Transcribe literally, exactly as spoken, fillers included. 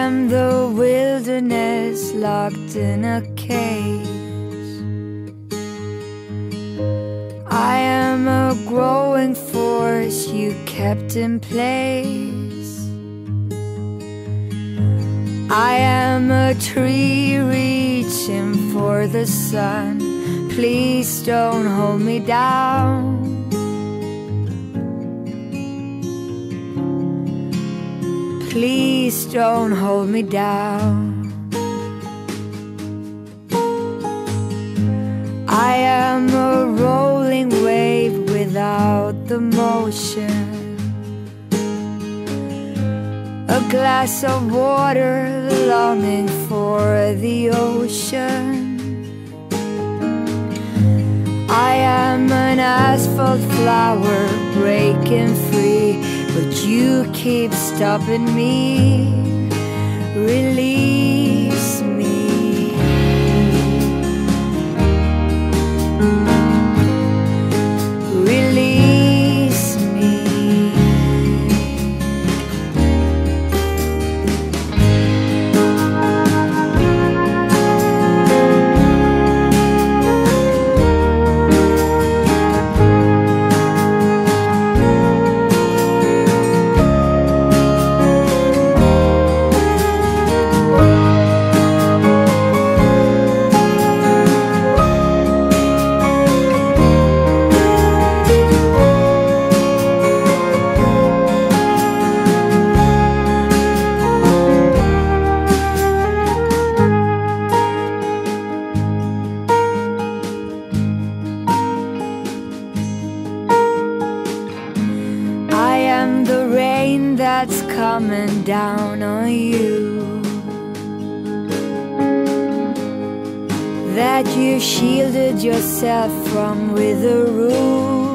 am the wilderness locked in a cage. I am a growing force you kept in place. I am a tree reaching for the sun. Please don't hold me down. Please don't hold me down. I am a rolling wave without the motion, a glass of water longing for the ocean. I am an asphalt flower breaking free, but you keep stopping me. Release me. Release me. That's coming down on you, that you shielded yourself from with a roof.